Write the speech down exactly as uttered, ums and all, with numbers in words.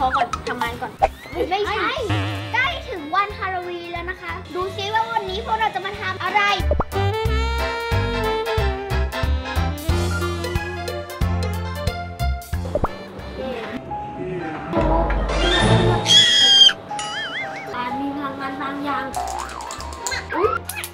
ก่อนทำงานก่อนไม่ใช่ใกล้ถึงวันฮาโลวีนแล้วนะคะดูซิว่าวันนี้พวกเราจะมาทำอะไรมีพลังงานบางอย่างอุ๊ย